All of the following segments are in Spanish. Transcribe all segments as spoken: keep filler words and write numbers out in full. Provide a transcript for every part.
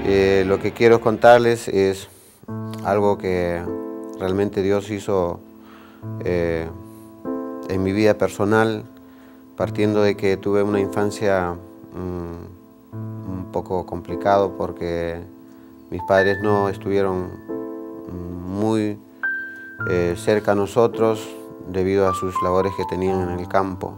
Eh, lo que quiero contarles es algo que realmente Dios hizo eh, en mi vida personal, partiendo de que tuve una infancia um, un poco complicado porque mis padres no estuvieron muy eh, cerca a nosotros debido a sus labores que tenían en el campo.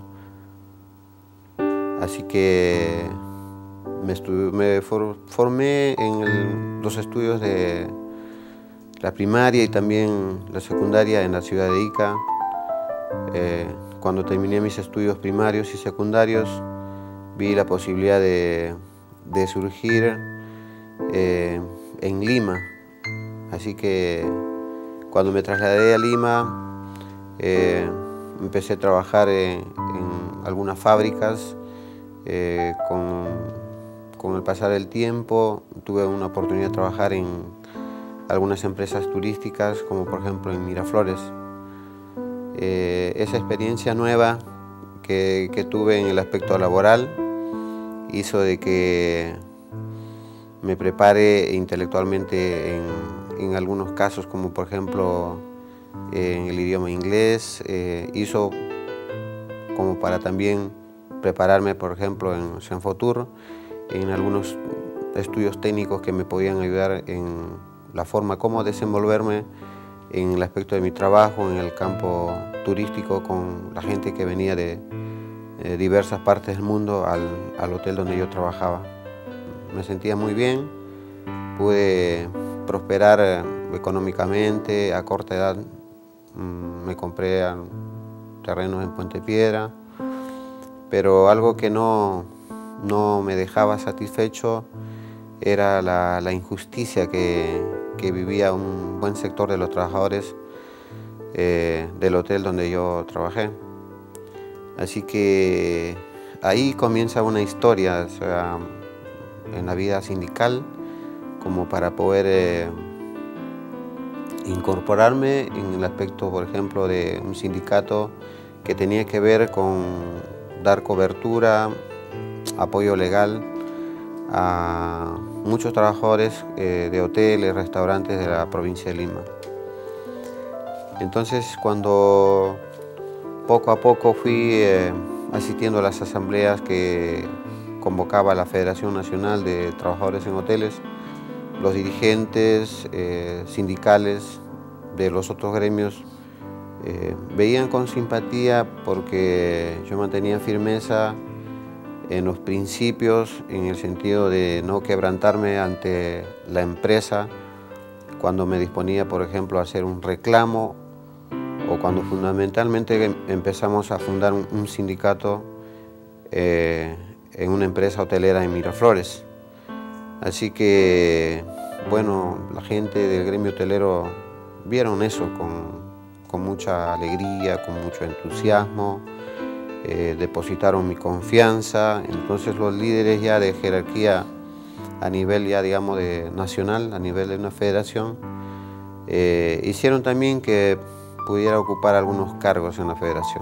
Así que me, me for formé en el, los estudios de la primaria y también la secundaria en la ciudad de Ica. Eh, cuando terminé mis estudios primarios y secundarios, vi la posibilidad de, de surgir eh, en Lima. Así que cuando me trasladé a Lima, eh, empecé a trabajar en, en algunas fábricas. Eh, con, con el pasar del tiempo tuve una oportunidad de trabajar en algunas empresas turísticas, como por ejemplo en Miraflores. Eh, esa experiencia nueva que, que tuve en el aspecto laboral hizo de que me prepare intelectualmente en, en algunos casos, como por ejemplo en el idioma inglés, eh, hizo como para también prepararme, por ejemplo, en Senfotur, en algunos estudios técnicos que me podían ayudar en la forma como desenvolverme en el aspecto de mi trabajo, en el campo turístico, con la gente que venía de eh, diversas partes del mundo al, al hotel donde yo trabajaba. Me sentía muy bien, pude prosperar económicamente, a corta edad mmm, me compré terrenos en Puente Piedra, pero algo que no, no me dejaba satisfecho era la, la injusticia que, que vivía un buen sector de los trabajadores eh, del hotel donde yo trabajé. Así que ahí comienza una historia, o sea, en la vida sindical, como para poder eh, incorporarme en el aspecto, por ejemplo, de un sindicato que tenía que ver con dar cobertura, apoyo legal a muchos trabajadores eh, de hoteles, restaurantes de la provincia de Lima. Entonces, cuando poco a poco fui eh, asistiendo a las asambleas que convocaba la Federación Nacional de Trabajadores en Hoteles, los dirigentes eh, sindicales de los otros gremios Eh, veían con simpatía porque yo mantenía firmeza en los principios, en el sentido de no quebrantarme ante la empresa cuando me disponía, por ejemplo, a hacer un reclamo o cuando fundamentalmente empezamos a fundar un, un sindicato eh, en una empresa hotelera en Miraflores. Así que, bueno, la gente del gremio hotelero vieron eso con con mucha alegría, con mucho entusiasmo, eh, depositaron mi confianza. Entonces los líderes ya de jerarquía a nivel ya digamos de nacional, a nivel de una federación, eh, hicieron también que pudiera ocupar algunos cargos en la federación.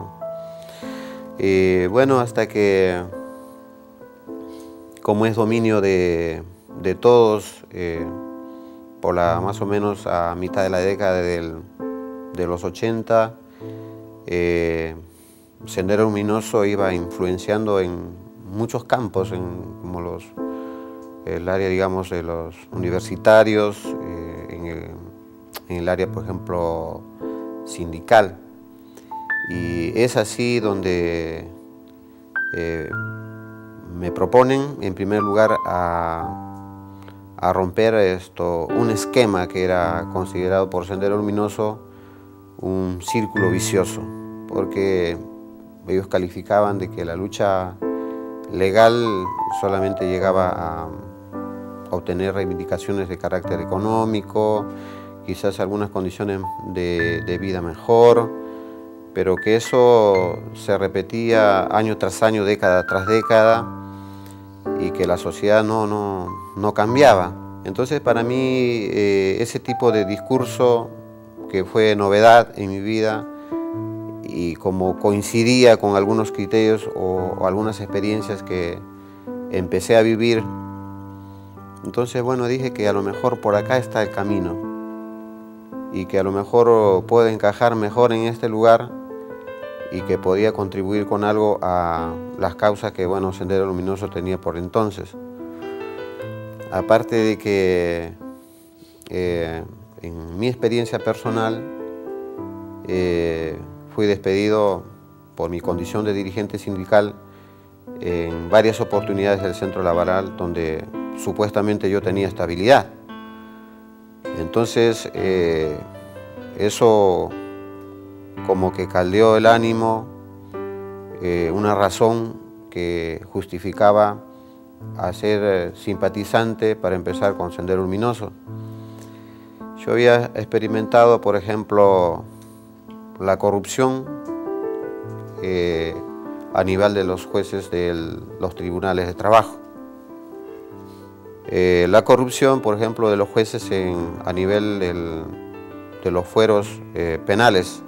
Y bueno, hasta que, como es dominio de, de todos, eh, por la más o menos a mitad de la década del de los ochenta, eh, Sendero Luminoso iba influenciando en muchos campos, en, como los, el área, digamos, de los universitarios, eh, en, el, en el área, por ejemplo, sindical. Y es así donde eh, me proponen, en primer lugar, a, a romper esto, un esquema que era considerado por Sendero Luminoso un círculo vicioso, porque ellos calificaban de que la lucha legal solamente llegaba a obtener reivindicaciones de carácter económico, quizás algunas condiciones de, de vida mejor, pero que eso se repetía año tras año, década tras década, y que la sociedad no, no, no cambiaba. Entonces, para mí, eh, ese tipo de discurso, que fue novedad en mi vida y como coincidía con algunos criterios o, o algunas experiencias que empecé a vivir Entonces, bueno, dije que a lo mejor por acá está el camino y que a lo mejor puedo encajar mejor en este lugar y que podía contribuir con algo a las causas que, bueno, Sendero Luminoso tenía por entonces. Aparte de que eh, en mi experiencia personal eh, fui despedido por mi condición de dirigente sindical en varias oportunidades del centro laboral donde supuestamente yo tenía estabilidad. Entonces eh, eso como que caldeó el ánimo, eh, una razón que justificaba a ser simpatizante para empezar con Sendero Luminoso. Yo había experimentado, por ejemplo, la corrupción eh, a nivel de los jueces de los tribunales de trabajo. Eh, la corrupción, por ejemplo, de los jueces en, a nivel del, de los fueros eh, penales.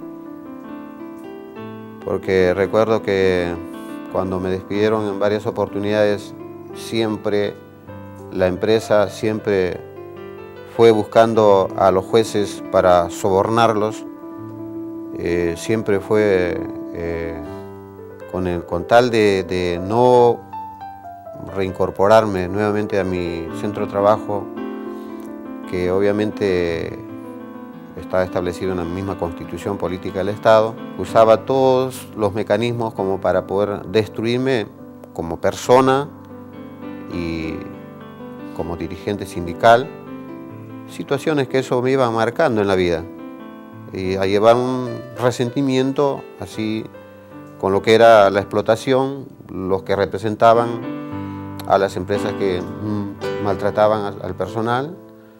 Porque recuerdo que cuando me despidieron en varias oportunidades, siempre la empresa siempre fue buscando a los jueces para sobornarlos, eh, siempre fue eh, con, el, con tal de, de no reincorporarme nuevamente a mi centro de trabajo, que obviamente está establecido en la misma constitución política del Estado, usaba todos los mecanismos como para poder destruirme como persona y como dirigente sindical, situaciones que eso me iba marcando en la vida y a llevar un resentimiento así con lo que era la explotación, los que representaban a las empresas que mm, maltrataban al, al personal,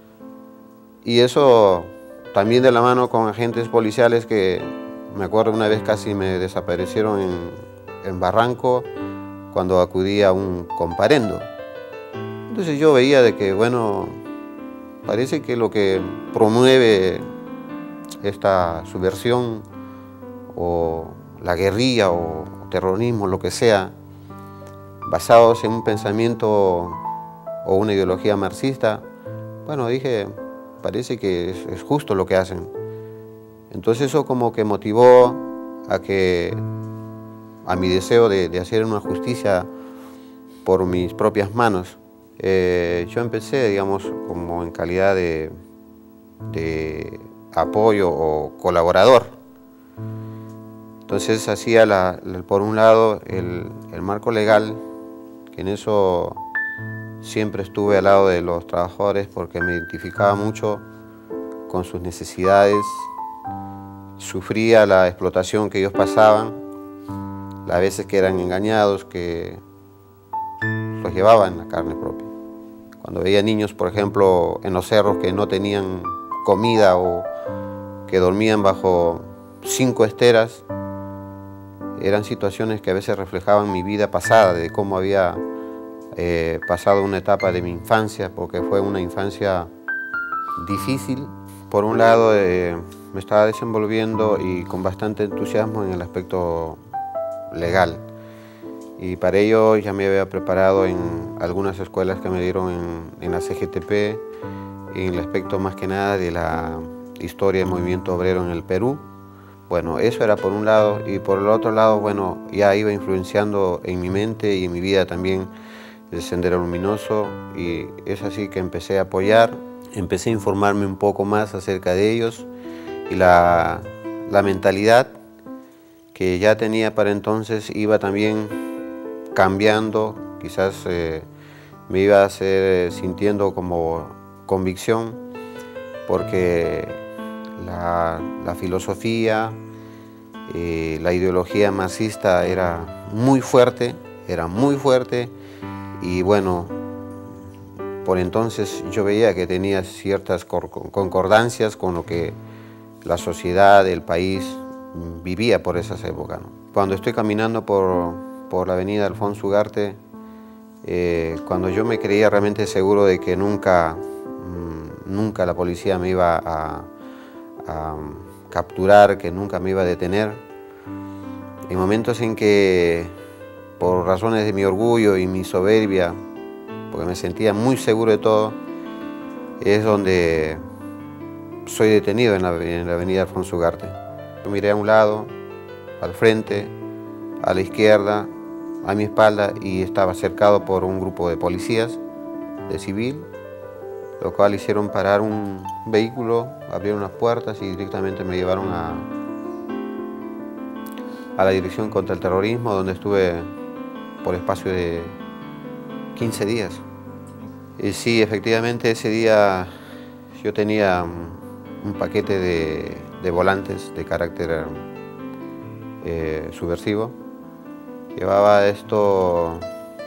y eso también de la mano con agentes policiales que me acuerdo una vez casi me desaparecieron en, en Barranco cuando acudí a un comparendo. Entonces yo veía de que, bueno, parece que lo que promueve esta subversión o la guerrilla o terrorismo, lo que sea, basados en un pensamiento o una ideología marxista, bueno, dije, parece que es, es justo lo que hacen. Entonces eso como que motivó a que a mi deseo de, de hacer una justicia por mis propias manos. Eh, yo empecé, digamos, como en calidad de, de apoyo o colaborador. Entonces hacía, la, la, por un lado, el, el marco legal, que en eso siempre estuve al lado de los trabajadores porque me identificaba mucho con sus necesidades, sufría la explotación que ellos pasaban, las veces que eran engañados, que los llevaban la carne propia. Cuando veía niños, por ejemplo, en los cerros que no tenían comida o que dormían bajo cinco esteras, eran situaciones que a veces reflejaban mi vida pasada, de cómo había eh, pasado una etapa de mi infancia, porque fue una infancia difícil. Por un lado, eh, me estaba desenvolviendo y con bastante entusiasmo en el aspecto legal. Y para ello ya me había preparado en algunas escuelas que me dieron en, en la C G T P, en el aspecto más que nada de la historia del movimiento obrero en el Perú. Bueno, eso era por un lado, y por el otro lado, bueno, ya iba influenciando en mi mente y en mi vida también el Sendero Luminoso, y es así que empecé a apoyar, empecé a informarme un poco más acerca de ellos y la, la mentalidad que ya tenía para entonces iba también cambiando, quizás eh, me iba a hacer sintiendo como convicción, porque la, la filosofía, eh, la ideología marxista era muy fuerte, era muy fuerte, y bueno, por entonces yo veía que tenía ciertas concordancias con lo que la sociedad, el país vivía por esas épocas, ¿no? Cuando estoy caminando por, por la avenida Alfonso Ugarte, eh, cuando yo me creía realmente seguro de que nunca, mmm, nunca la policía me iba a, a capturar, que nunca me iba a detener, en momentos en que por razones de mi orgullo y mi soberbia porque me sentía muy seguro de todo, es donde soy detenido en la, en la avenida Alfonso Ugarte. Yo miré a un lado, al frente, a la izquierda, a mi espalda, y estaba cercado por un grupo de policías, de civil, lo cual hicieron parar un vehículo, abrieron las puertas y directamente me llevaron a, a la Dirección contra el Terrorismo, donde estuve por espacio de quince días. Y sí, efectivamente ese día yo tenía un paquete de, de volantes de carácter eh, subversivo. Llevaba esto,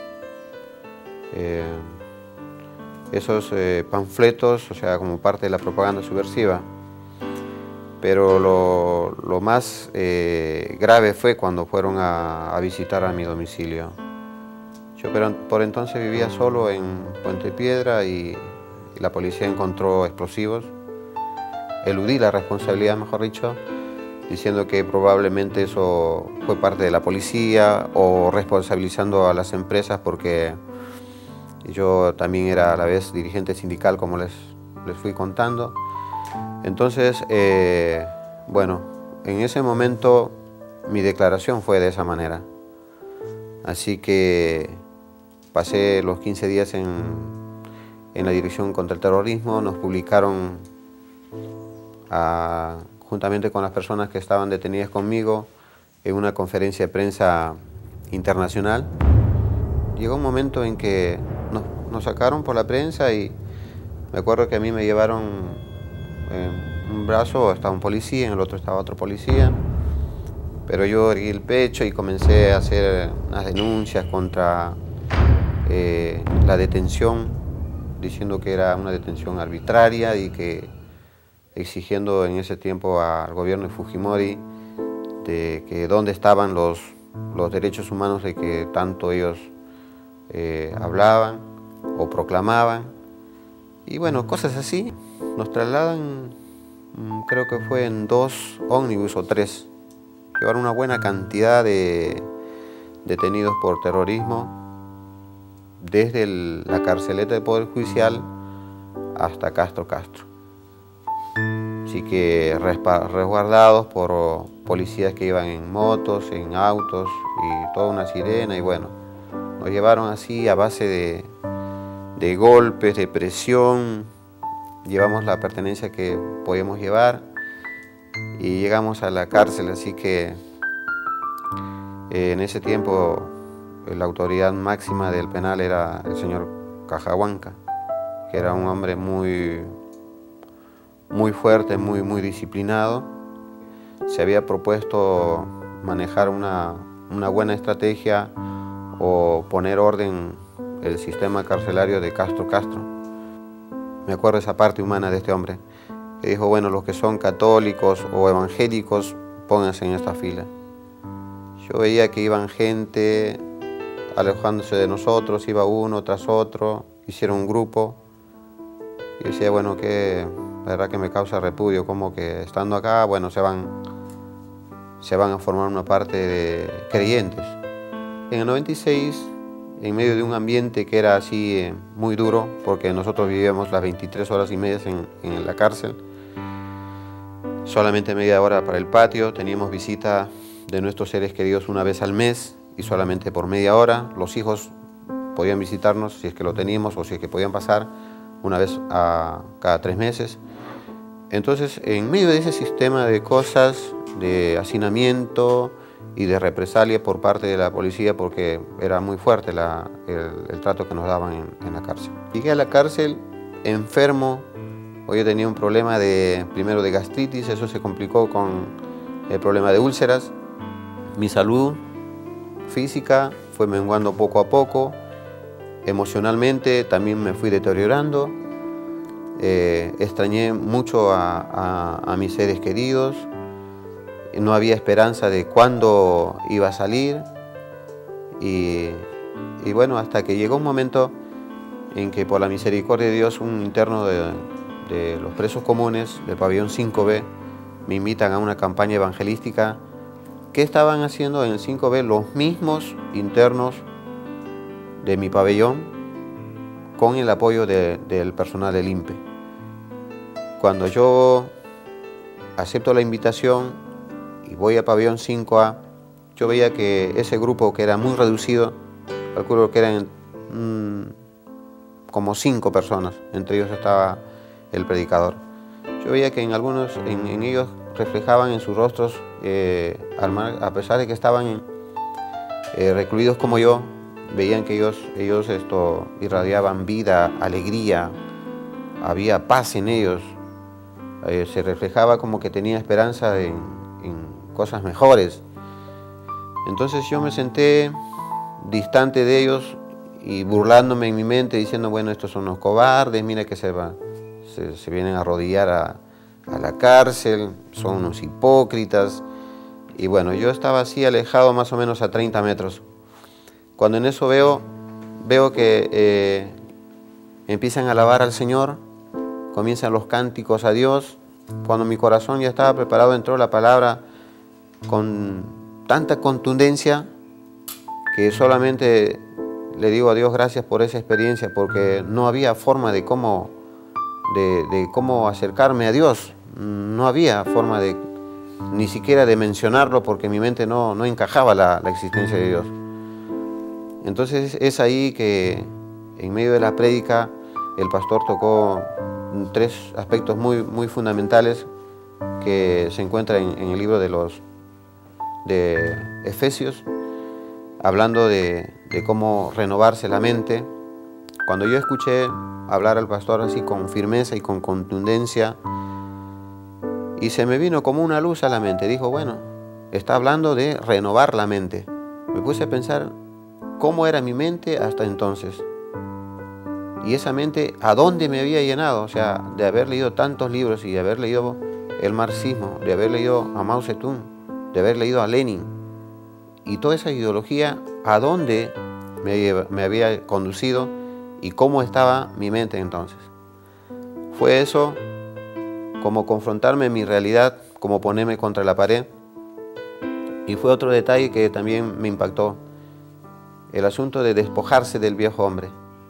eh, esos eh, panfletos, o sea, como parte de la propaganda subversiva. Pero lo, lo más eh, grave fue cuando fueron a, a visitar a mi domicilio. Yo pero, por entonces vivía solo en Puente Piedra y, y la policía encontró explosivos. Eludí la responsabilidad, mejor dicho, diciendo que probablemente eso fue parte de la policía o responsabilizando a las empresas porque yo también era a la vez dirigente sindical, como les, les fui contando. Entonces, eh, bueno, en ese momento mi declaración fue de esa manera. Así que pasé los quince días en, en la Dirección contra el Terrorismo, nos publicaron a, juntamente con las personas que estaban detenidas conmigo en una conferencia de prensa internacional. Llegó un momento en que nos, nos sacaron por la prensa y me acuerdo que a mí me llevaron en un brazo, estaba un policía, en el otro estaba otro policía, pero yo erguí el pecho y comencé a hacer unas denuncias contra eh, la detención, diciendo que era una detención arbitraria y que exigiendo en ese tiempo al gobierno de Fujimori de que dónde estaban los, los derechos humanos de que tanto ellos eh, hablaban o proclamaban. Y bueno, cosas así. Nos trasladan, creo que fue en dos ómnibus o tres. Llevaron una buena cantidad de detenidos por terrorismo desde el, la carceleta del Poder Judicial hasta Castro Castro. Así que resguardados por policías que iban en motos, en autos y toda una sirena. Y bueno, nos llevaron así a base de, de golpes, de presión. Llevamos la pertenencia que podíamos llevar y llegamos a la cárcel. Así que eh, en ese tiempo la autoridad máxima del penal era el señor Cajahuanca, que era un hombre muy... muy fuerte, muy, muy disciplinado. Se había propuesto manejar una, una buena estrategia o poner orden en el sistema carcelario de Castro Castro. Me acuerdo esa parte humana de este hombre, que dijo, bueno, los que son católicos o evangélicos, pónganse en esta fila. Yo veía que iban gente alejándose de nosotros, iba uno tras otro, hicieron un grupo, y decía, bueno, que la verdad que me causa repudio, como que estando acá, bueno, se van, se van a formar una parte de creyentes. En el noventa y seis, en medio de un ambiente que era así eh, muy duro, porque nosotros vivíamos las veintitrés horas y media en, en la cárcel, solamente media hora para el patio, teníamos visita de nuestros seres queridos una vez al mes y solamente por media hora. Los hijos podían visitarnos si es que lo teníamos o si es que podían pasar una vez a cada tres meses. Entonces, en medio de ese sistema de cosas, de hacinamiento y de represalia por parte de la policía, porque era muy fuerte la, el, el trato que nos daban en, en la cárcel. Llegué a la cárcel enfermo, hoy tenía un problema de, primero de gastritis, eso se complicó con el problema de úlceras. Mi salud física fue menguando poco a poco, emocionalmente también me fui deteriorando. Eh, extrañé mucho a, a, a mis seres queridos, no había esperanza de cuándo iba a salir y, y bueno, hasta que llegó un momento en que por la misericordia de Dios un interno de, de los presos comunes del pabellón cinco B me invitan a una campaña evangelística. ¿Qué estaban haciendo en el cinco B los mismos internos de mi pabellón? con el apoyo de, del personal del I N P E. Cuando yo acepto la invitación y voy a pabellón cinco A, yo veía que ese grupo, que era muy reducido, calculo que eran mmm, como cinco personas, entre ellos estaba el predicador. Yo veía que en algunos, en, en ellos reflejaban en sus rostros, eh, a pesar de que estaban eh, recluidos como yo, veían que ellos, ellos esto, irradiaban vida, alegría, había paz en ellos, eh, se reflejaba como que tenía esperanza en, en cosas mejores. Entonces yo me senté distante de ellos y burlándome en mi mente, diciendo, bueno, estos son los cobardes, mira que se, va, se, se vienen a arrodillar a, a la cárcel, son unos hipócritas. Y bueno, yo estaba así alejado más o menos a treinta metros. Cuando en eso veo, veo que eh, empiezan a alabar al Señor, comienzan los cánticos a Dios. Cuando mi corazón ya estaba preparado, entró la palabra con tanta contundencia que solamente le digo a Dios gracias por esa experiencia, porque no había forma de cómo, de, de cómo acercarme a Dios. No había forma de, ni siquiera de mencionarlo, porque mi mente no, no encajaba la, la existencia de Dios. Entonces es ahí que en medio de la prédica el pastor tocó tres aspectos muy, muy fundamentales que se encuentran en, en el libro de los de Efesios, hablando de, de cómo renovarse la mente. Cuando yo escuché hablar al pastor así con firmeza y con contundencia, y se me vino como una luz a la mente, dijo, bueno, está hablando de renovar la mente. Me puse a pensar cómo era mi mente hasta entonces. Y esa mente, ¿a dónde me había llenado? O sea, de haber leído tantos libros y de haber leído el marxismo, de haber leído a Mao Zedong, de haber leído a Lenin. Y toda esa ideología, ¿a dónde me, me había conducido y cómo estaba mi mente entonces? Fue eso como confrontarme en mi realidad, como ponerme contra la pared. Y fue otro detalle que también me impactó, el asunto de despojarse del viejo hombre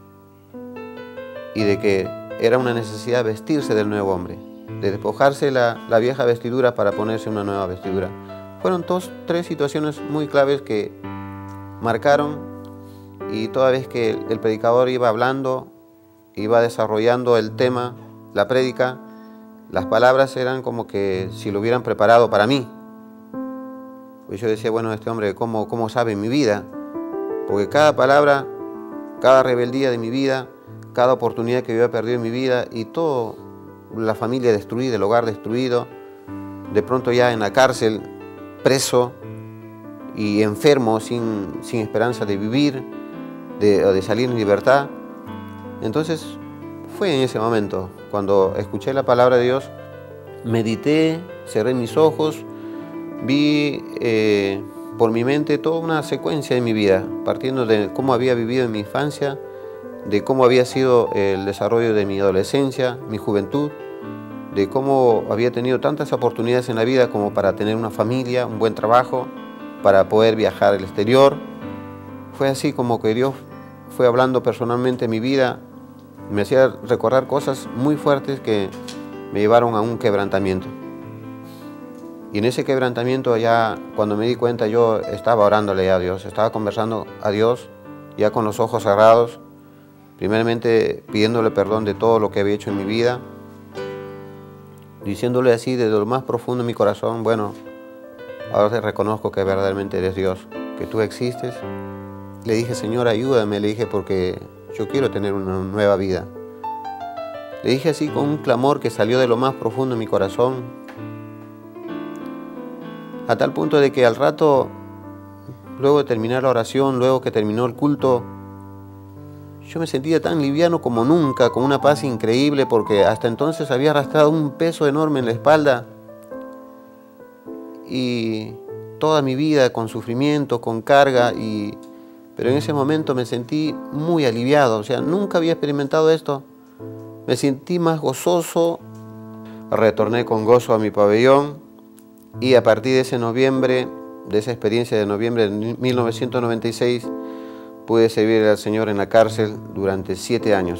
y de que era una necesidad vestirse del nuevo hombre, de despojarse la, la vieja vestidura para ponerse una nueva vestidura. Fueron dos, tres situaciones muy claves que marcaron, y toda vez que el predicador iba hablando, iba desarrollando el tema, la prédica, las palabras eran como que si lo hubieran preparado para mí. Pues yo decía, bueno, este hombre, ¿cómo, cómo sabe mi vida? Porque cada palabra, cada rebeldía de mi vida, cada oportunidad que yo había perdido en mi vida, y toda la familia destruida, el hogar destruido, de pronto ya en la cárcel, preso y enfermo, sin, sin esperanza de vivir, de, de salir en libertad. Entonces fue en ese momento, cuando escuché la palabra de Dios, medité, cerré mis ojos, vi eh, por mi mente toda una secuencia de mi vida, partiendo de cómo había vivido en mi infancia, de cómo había sido el desarrollo de mi adolescencia, mi juventud, de cómo había tenido tantas oportunidades en la vida como para tener una familia, un buen trabajo, para poder viajar al exterior. Fue así como que Dios fue hablando personalmente en mi vida, me hacía recordar cosas muy fuertes que me llevaron a un quebrantamiento. Y en ese quebrantamiento, ya cuando me di cuenta, yo estaba orándole a Dios, estaba conversando a Dios ya con los ojos cerrados, primeramente pidiéndole perdón de todo lo que había hecho en mi vida, diciéndole así desde lo más profundo de mi corazón, bueno, ahora te reconozco que verdaderamente eres Dios, que tú existes. Le dije, Señor, ayúdame, le dije, porque yo quiero tener una nueva vida. Le dije así con un clamor que salió de lo más profundo de mi corazón, a tal punto de que al rato, luego de terminar la oración, luego que terminó el culto, yo me sentía tan liviano como nunca, con una paz increíble, porque hasta entonces había arrastrado un peso enorme en la espalda. Y toda mi vida con sufrimiento, con carga, y, pero en ese momento me sentí muy aliviado. O sea, nunca había experimentado esto. Me sentí más gozoso. Retorné con gozo a mi pabellón, y a partir de ese noviembre, de esa experiencia de noviembre de mil novecientos noventa y seis, pude servir al Señor en la cárcel durante siete años.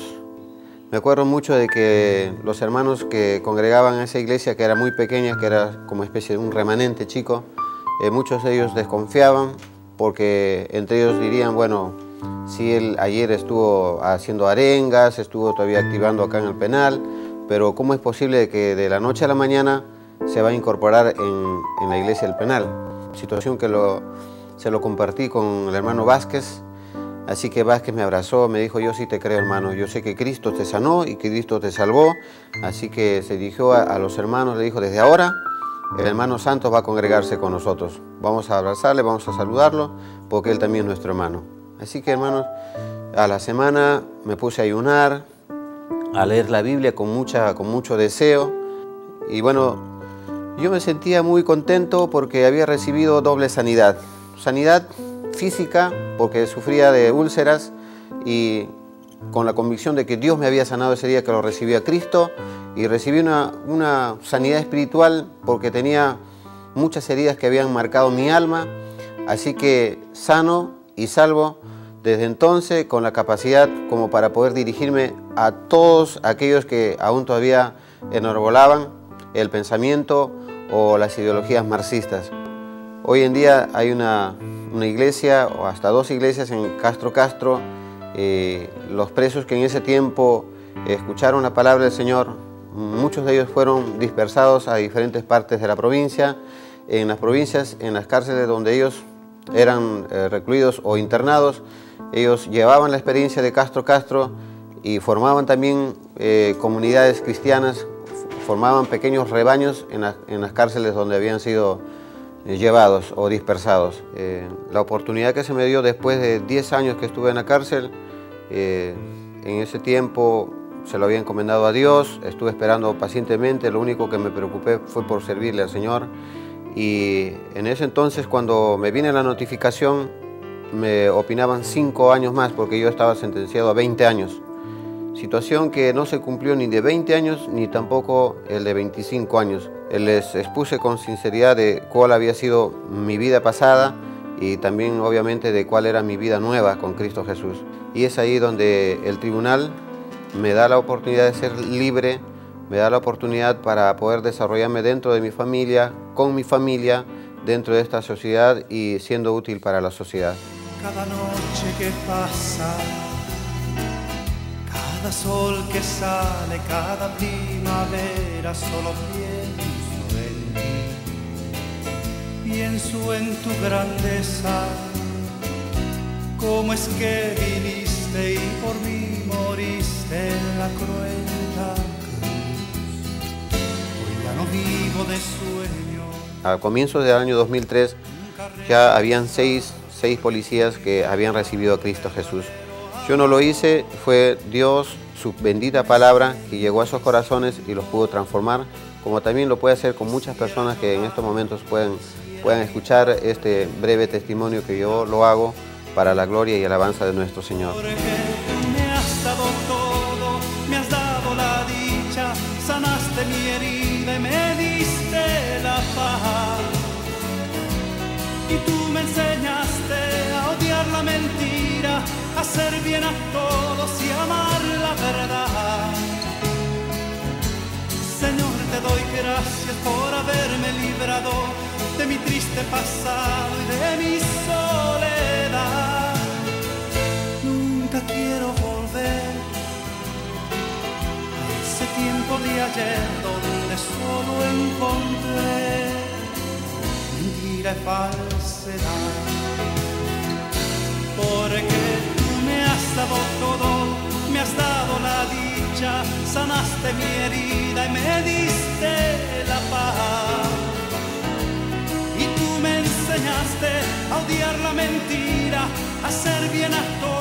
Me acuerdo mucho de que los hermanos que congregaban en esa iglesia, que era muy pequeña, que era como especie de un remanente chico, eh, muchos de ellos desconfiaban porque entre ellos dirían, bueno, si él ayer estuvo haciendo arengas, estuvo todavía activando acá en el penal, pero ¿cómo es posible que de la noche a la mañana se va a incorporar en, en la iglesia del penal? Situación que lo, se lo compartí con el hermano Vázquez, así que Vázquez me abrazó, me dijo, yo sí te creo, hermano, yo sé que Cristo te sanó y que Cristo te salvó, así que se dirigió a, a los hermanos, le dijo, desde ahora el hermano Santos va a congregarse con nosotros, vamos a abrazarle, vamos a saludarlo, porque él también es nuestro hermano. Así que, hermanos, a la semana me puse a ayunar, a leer la Biblia con, mucha, con mucho deseo, y bueno, yo me sentía muy contento porque había recibido doble sanidad. Sanidad física, porque sufría de úlceras, y con la convicción de que Dios me había sanado ese día que lo recibí a Cristo, y recibí una, una sanidad espiritual porque tenía muchas heridas que habían marcado mi alma, así que sano y salvo desde entonces, con la capacidad como para poder dirigirme a todos aquellos que aún todavía enarbolaban el pensamiento o las ideologías marxistas. Hoy en día hay una, una iglesia o hasta dos iglesias en Castro Castro. Eh, los presos que en ese tiempo escucharon la palabra del Señor, muchos de ellos fueron dispersados a diferentes partes de la provincia. En las provincias, en las cárceles donde ellos eran eh, recluidos o internados, ellos llevaban la experiencia de Castro Castro y formaban también eh, comunidades cristianas, formaban pequeños rebaños en, la, en las cárceles donde habían sido eh, llevados o dispersados. Eh, la oportunidad que se me dio después de diez años que estuve en la cárcel, eh, en ese tiempo se lo había encomendado a Dios, estuve esperando pacientemente, lo único que me preocupé fue por servirle al Señor. Y en ese entonces, cuando me vine la notificación, me opinaban cinco años más porque yo estaba sentenciado a veinte años. Situación que no se cumplió ni de veinte años ni tampoco el de veinticinco años. Les expuse con sinceridad de cuál había sido mi vida pasada y también obviamente de cuál era mi vida nueva con Cristo Jesús. Y es ahí donde el tribunal me da la oportunidad de ser libre, me da la oportunidad para poder desarrollarme dentro de mi familia, con mi familia, dentro de esta sociedad y siendo útil para la sociedad. Cada noche que pasa, cada sol que sale, cada primavera, solo pienso en ti. Pienso en tu grandeza, cómo es que viniste y por mí moriste en la cruenta cruz. Hoy ya no vivo de sueño. A comienzos del año dos mil tres ya habían seis, seis policías que habían recibido a Cristo Jesús. Yo no lo hice, fue Dios, su bendita palabra, que llegó a esos corazones y los pudo transformar, como también lo puede hacer con muchas personas que en estos momentos pueden, puedan escuchar este breve testimonio que yo lo hago para la gloria y alabanza de nuestro Señor. Porque me has dado todo, me has dado la dicha, sanaste mi herida y me diste la paz. Y tú me enseñaste a odiar la mentira, a hacer bien a todos y amar la verdad. Señor, te doy gracias por haberme librado de mi triste pasado y de mi soledad. Nunca quiero volver a ese tiempo de ayer donde solo encontré mentira y falsedad. Porque tú me has dado todo, me has dado la dicha, sanaste mi herida y me diste la paz. Y tú me enseñaste a odiar la mentira, a hacer bien a todos